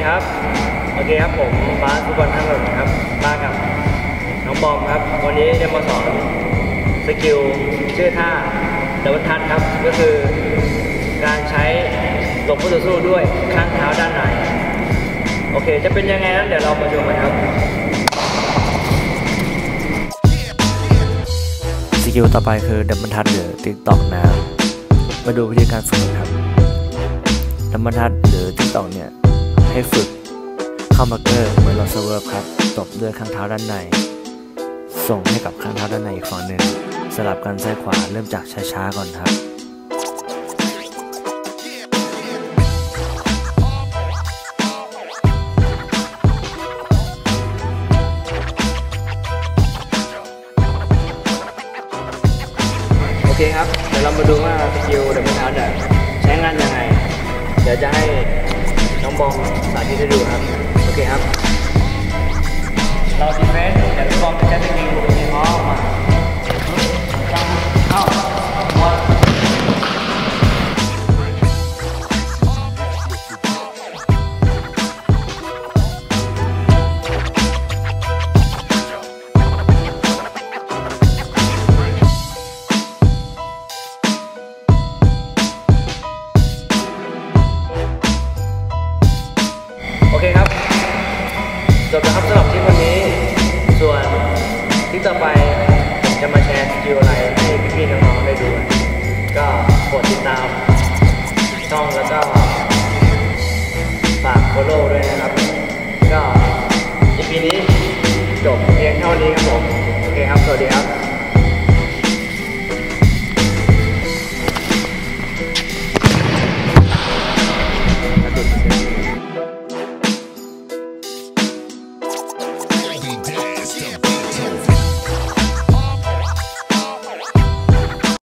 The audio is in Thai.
ครับผมบาสฟุตบอลทั้งหมดครับมากับน้องบอมครับวันนี้จะมาสอนสกิลชื่อท่าดับเบิลทัชครับก็คือการใช้หลบผู้ต่อสู้ด้วยข้างเท้าด้านในโอเคจะเป็นยังไงนั้นเดี๋ยวเรามาดูกันครับสกิลต่อไปคือดับเบิลทัชหรือติ๊กตอกนะมาดูวิธีการฝึกครับดับเบิลทัชหรือติ๊กตอกเนี่ยให้ฝึกเข้ามาเกอร์เหมือนเราเซิร์ฟครับตบด้วยข้างเท้าด้านในส่งให้กับข้างเท้าด้านในอีกฝั่งหนึ่งสลับกันซ้ายขวาเริ่มจากช้าๆก่อนครับโอเคครับเดี๋ยวเรามาดูว่าสกิลดับเบิลทัชใช้งานยังไงเดี๋ยวจะให้น้องบอมสาธิตให้ดูครับโอเคครับเราดีเฟนส์เดี๋ยวน้องบอมจะใช้สกิลที่เขามาเข้าบอลโอเคครับจบแล้วครับสำหรับที่วันนี้ส่วนที่ต่อไปจะมาแชร์สกิลอะไรให้พี่ๆน้องๆได้ดูก็กดติดตามช่องแล้วก็ฝาก follow ด้วยนะครับ